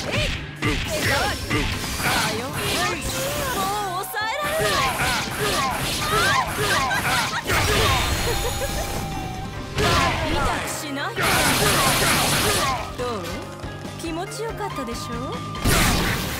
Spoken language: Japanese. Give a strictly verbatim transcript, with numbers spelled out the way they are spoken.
痛くしない？どう？気持ちよかったでしょ？